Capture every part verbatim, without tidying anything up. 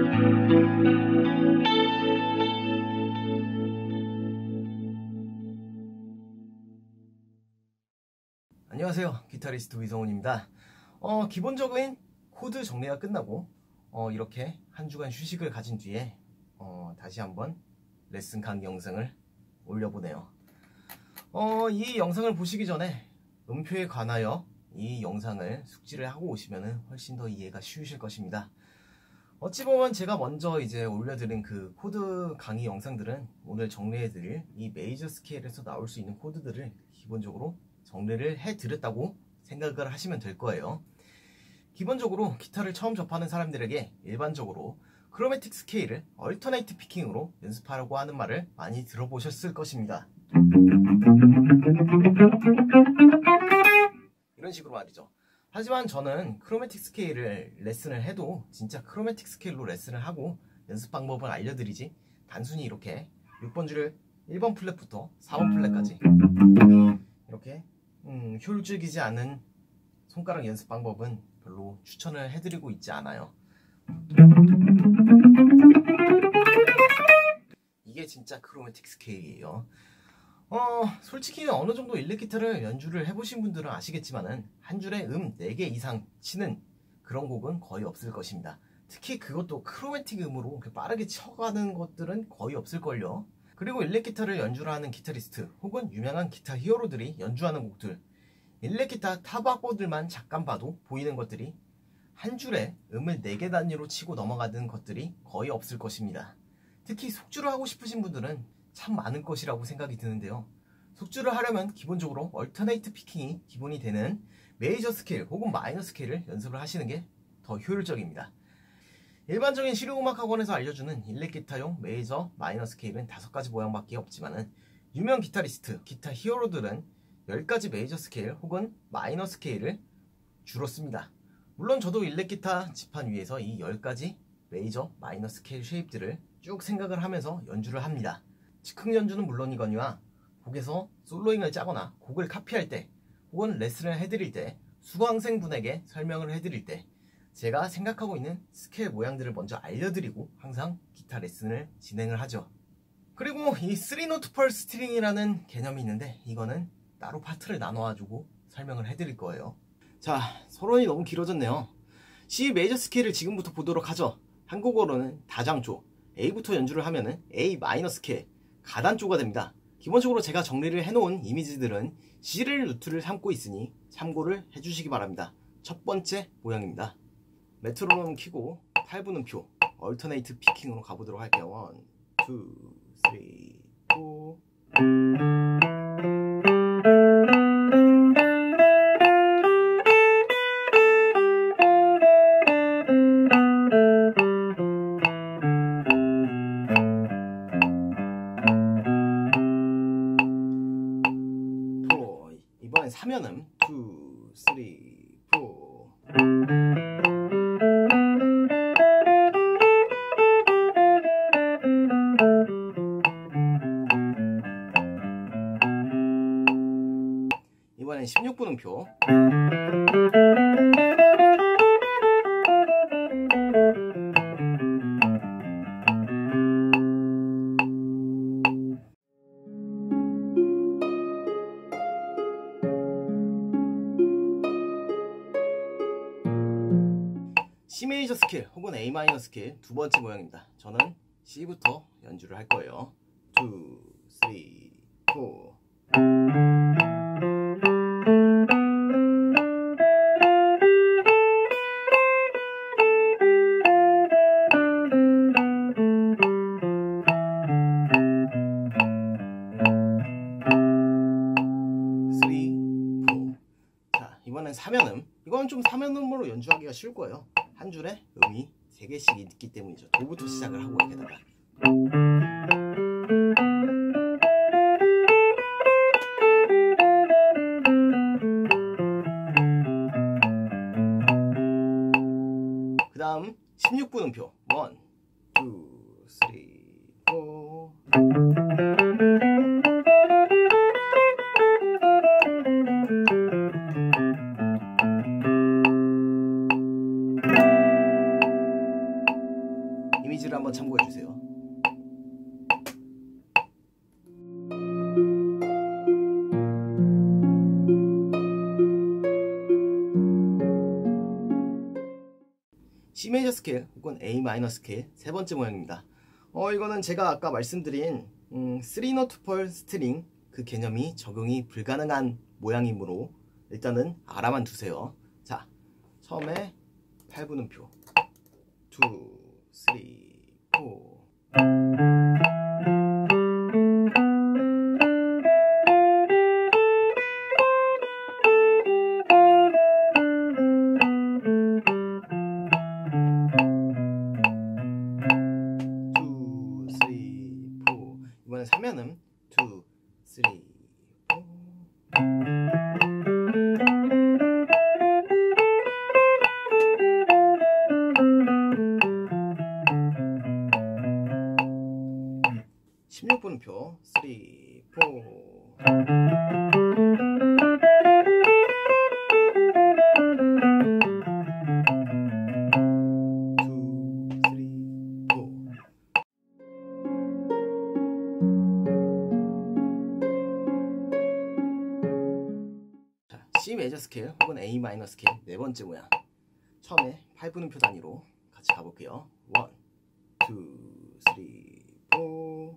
안녕하세요, 기타리스트 위성훈입니다. 어, 기본적인 코드 정리가 끝나고 어, 이렇게 한 주간 휴식을 가진 뒤에 어, 다시 한번 레슨 강의 영상을 올려보네요. 어, 이 영상을 보시기 전에 음표에 관하여 이 영상을 숙지를 하고 오시면 훨씬 더 이해가 쉬우실 것입니다. 어찌 보면 제가 먼저 이제 올려드린 그 코드 강의 영상들은 오늘 정리해드릴 이 메이저 스케일에서 나올 수 있는 코드들을 기본적으로 정리를 해드렸다고 생각을 하시면 될 거예요. 기본적으로 기타를 처음 접하는 사람들에게 일반적으로 크로매틱 스케일을 얼터네이트 피킹으로 연습하라고 하는 말을 많이 들어보셨을 것입니다. 이런 식으로 말이죠. 하지만 저는 크로매틱 스케일을 레슨을 해도 진짜 크로매틱 스케일로 레슨을 하고 연습 방법을 알려드리지, 단순히 이렇게 육 번 줄을 일 번 플랫부터 사 번 플랫까지 이렇게 음, 효율적이지 않은 손가락 연습 방법은 별로 추천을 해드리고 있지 않아요. 이게 진짜 크로매틱 스케일이에요. 어, 솔직히 어느 정도 일렉 기타를 연주를 해보신 분들은 아시겠지만은 한 줄에 음 네 개 이상 치는 그런 곡은 거의 없을 것입니다. 특히 그것도 크로매틱 음으로 빠르게 쳐가는 것들은 거의 없을걸요. 그리고 일렉 기타를 연주를 하는 기타리스트 혹은 유명한 기타 히어로들이 연주하는 곡들, 일렉 기타 탑 악보들만 잠깐 봐도 보이는 것들이 한 줄에 음을 네 개 단위로 치고 넘어가는 것들이 거의 없을 것입니다. 특히 속주를 하고 싶으신 분들은 참 많을 것이라고 생각이 드는데요. 속주를 하려면 기본적으로 얼터네이트 피킹이 기본이 되는 메이저 스케일 혹은 마이너 스케일을 연습을 하시는 게 더 효율적입니다. 일반적인 실용음악학원에서 알려주는 일렉 기타용 메이저, 마이너 스케일은 다섯 가지 모양밖에 없지만은 유명 기타리스트, 기타 히어로들은 열 가지 메이저 스케일 혹은 마이너 스케일을 주로 씁니다. 물론 저도 일렉 기타 지판 위에서 이 열 가지 메이저, 마이너 스케일 쉐입들을 쭉 생각을 하면서 연주를 합니다. 즉흥 연주는 물론이거니와 곡에서 솔로잉을 짜거나 곡을 카피할 때 혹은 레슨을 해드릴 때, 수강생분에게 설명을 해드릴 때 제가 생각하고 있는 스케일 모양들을 먼저 알려드리고 항상 기타 레슨을 진행을 하죠. 그리고 이 쓰리 노트 펄 스트링이라는 개념이 있는데 이거는 따로 파트를 나눠가지고 설명을 해드릴 거예요. 자, 서론이 너무 길어졌네요. C 메이저 스케일을 지금부터 보도록 하죠. 한국어로는 다장조, A부터 연주를 하면은 A 마이너 스케일, 가단조가 됩니다. 기본적으로 제가 정리를 해놓은 이미지들은 C를 루트를 삼고 있으니 참고를 해주시기 바랍니다. 첫 번째 모양입니다. 메트로놈 키고 팔 분음표 얼터네이트 피킹으로 가보도록 할게요. 일, 이, 삼, 사. 이번엔 삼연음 이, 삼, 사. 이번엔 십육 분음표. C 메이저 스케일 혹은 A 마이너 스케일 두 번째 모양입니다. 저는 C부터 연주를 할 거예요. 이, 삼, 사. 자, 이번엔 삼연음. 이건 좀 삼연음으로 연주하기가 쉬울 거예요. 한 줄에 음이 세 개씩 있기 때문이죠. 도부터 시작을 하고 여기다가 그 다음 십육 분음표 일, 이, 삼, 사. 페이지를 한번 참고해 주세요. C 메이저 스케일 혹은 A 마이너 스케일 세 번째 모양입니다. 어 이거는 제가 아까 말씀드린 음, 쓰리 노트 펄 스트링 그 개념이 적용이 불가능한 모양이므로 일단은 알아만 두세요. 자, 처음에 팔 분음표 투, 쓰리, 포. 이번엔 삼 연음 투, 쓰리, 포. 십육 분음표 쓰리, 포. C 메이저 스케일 혹은 A 마이너 스케일 네 번째 모양. 처음에 팔 분음표 단위로 같이 가볼게요. 원, 투, 쓰리, 포.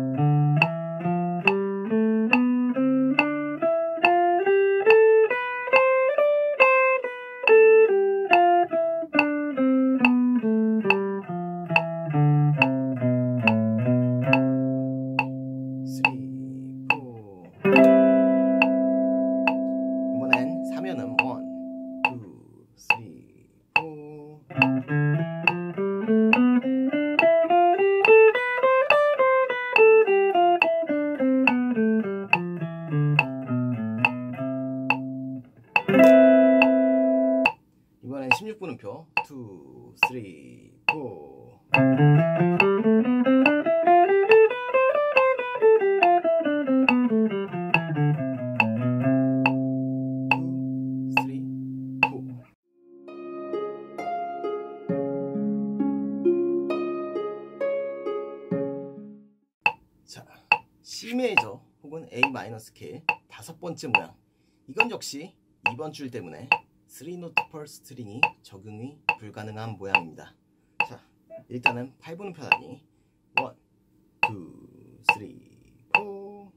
이번엔 십육 분음표 투, 쓰리, 포. 자, C 메이저 혹은 A 마이너 스케일 다섯 번째 모양. 이건 역시 이번 줄 때문에 쓰리 노트 펄 스트링이 적용이 불가능한 모양입니다. 자, 일단은 팔 분음표 단위 원, 투, 쓰리, 포.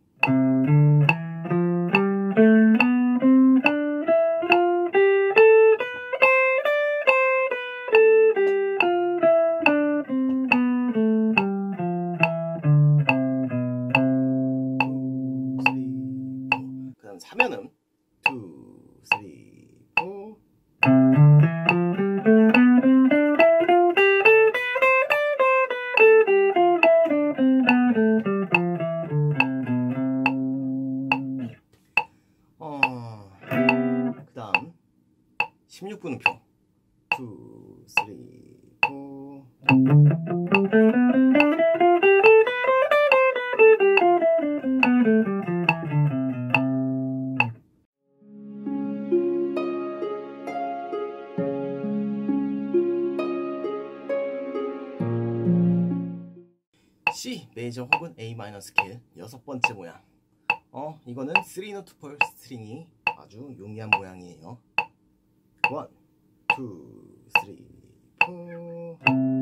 그 다음 삼 연음 투, 쓰리, 포. 어, 그 다음 십육 분음표 투, 쓰리, 포. C 메이저 혹은 A 마이너 스케일 여섯 번째 모양. 어 이거는 쓰리 노트 펄 스트링이 아주 용이한 모양이에요. 원, 투, 쓰리, 포.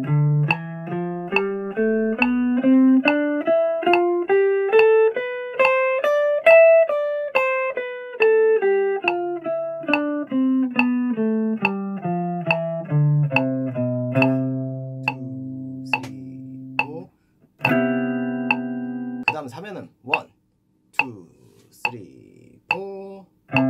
그 다음 삼 연음 원, 투, 쓰리, 포.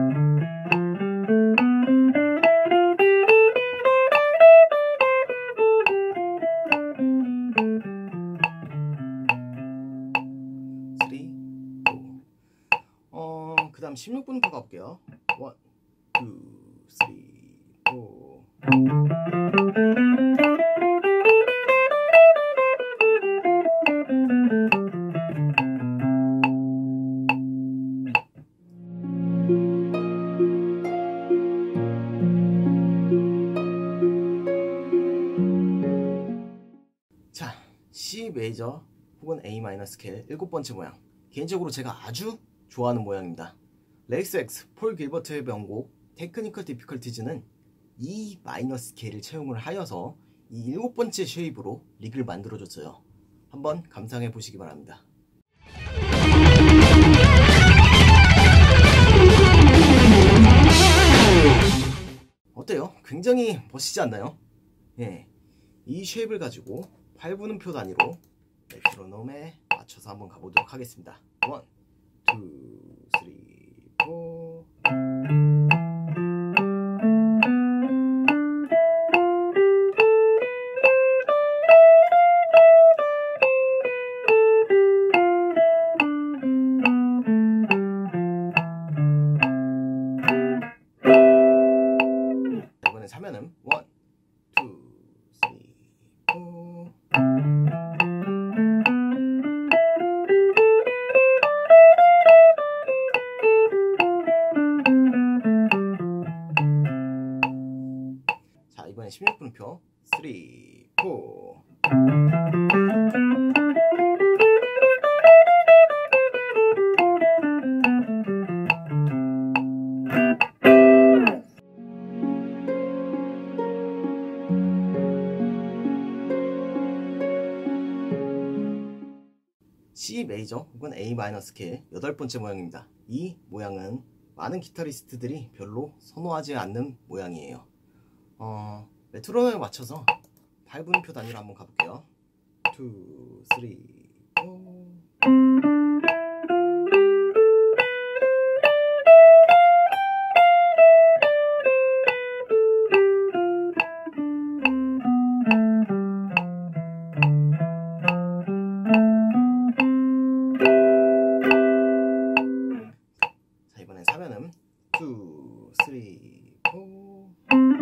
쓰리, 포. 어, 그 다음 십육 분음표 가볼게요. 원, 투, 쓰리, 포. 자, C 메이저 혹은 A 마이너 스케일 일곱 번째 모양. 개인적으로 제가 아주 좋아하는 모양입니다. 레이스 X 폴 길버트의 명곡 테크니컬 디피컬티즈는 E 마이너 스케일을 채용을 하여서 이 일곱 번째 쉐입으로 릭을 만들어줬어요. 한번 감상해 보시기 바랍니다. 어때요? 굉장히 멋지지 않나요? 예, 이 쉐입을 가지고 팔 분음표 단위로 메트로놈에 맞춰서 한번 가보도록 하겠습니다. 원, 투, 쓰리, 포. 이번엔 사면음 원, 투, 쓰리, 포. 자, 이번엔 십육 분음표 쓰리, 포. C 메이저 혹은 A 마이너 스케일 여덟 번째 모양입니다. 이 모양은 많은 기타리스트들이 별로 선호하지 않는 모양이에요. 어, 메트로놈에 맞춰서 팔 분음표 단위로 한번 가볼게요. 투, 쓰리, 포. 자, 이번엔 사면음 투, 쓰리, 포.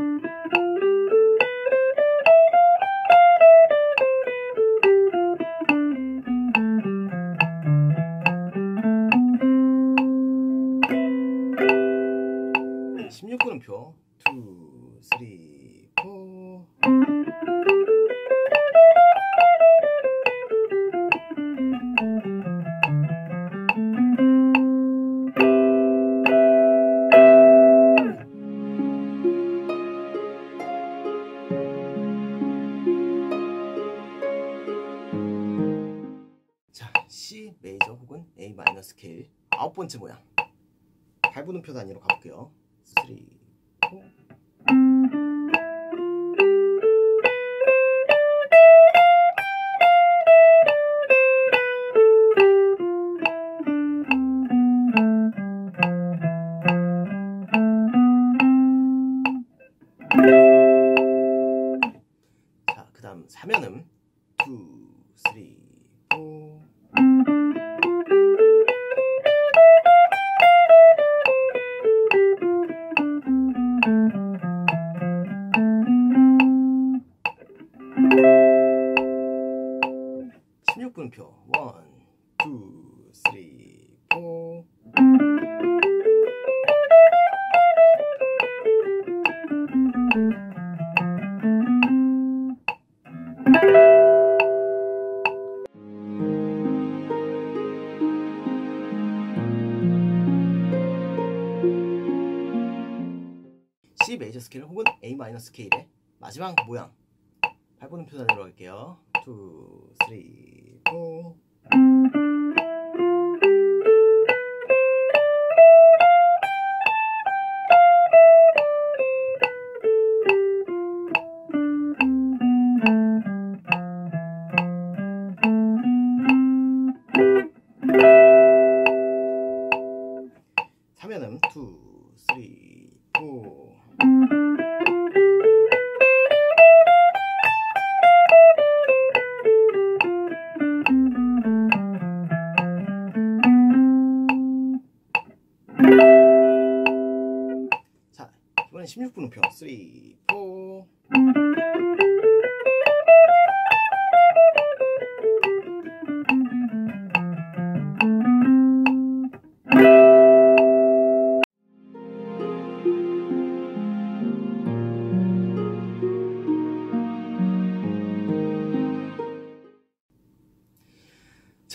십육 분음표 투, 쓰리, 포. 자, C 메이저 혹은 A 마이너 스케일 아홉 번째 모양. 팔 분음표 단위로 가볼게요. 쓰리, 포. 자, 그 다음 사면음 투, 쓰리, 포. 십육 분음표 원, 투, 쓰리, 포. C 메이저 스케일 혹은 A 마이너 스케일의 마지막 모양. 팔 분음표 단위로 할게요. 투, 쓰리, 포. 사면음 투, 쓰리, 포. 자, 이번엔 십육 분음표 쓰리, 포.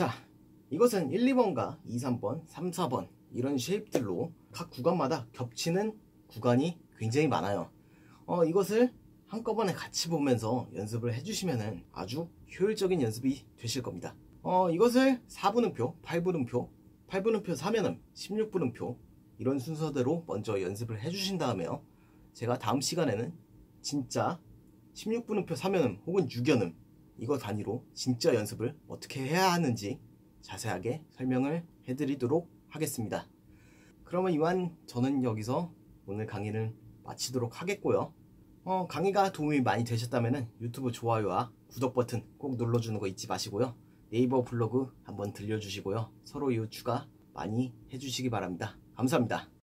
자, 이것은 일, 이 번과 이, 삼 번, 삼, 사 번 이런 쉐입들로 각 구간마다 겹치는 구간이 굉장히 많아요. 어, 이것을 한꺼번에 같이 보면서 연습을 해주시면 아주 효율적인 연습이 되실 겁니다. 어, 이것을 사 분음표, 팔 분음표, 팔 분음표 사 면음, 십육 분음표 이런 순서대로 먼저 연습을 해주신 다음에요. 제가 다음 시간에는 진짜 십육 분음표 사 면음 혹은 육 연음 이거 단위로 진짜 연습을 어떻게 해야 하는지 자세하게 설명을 해드리도록 하겠습니다. 그러면 이만 저는 여기서 오늘 강의를 마치도록 하겠고요. 어, 강의가 도움이 많이 되셨다면 유튜브 좋아요와 구독 버튼 꼭 눌러주는 거 잊지 마시고요. 네이버 블로그 한번 들려주시고요. 서로 이웃 추가 많이 해주시기 바랍니다. 감사합니다.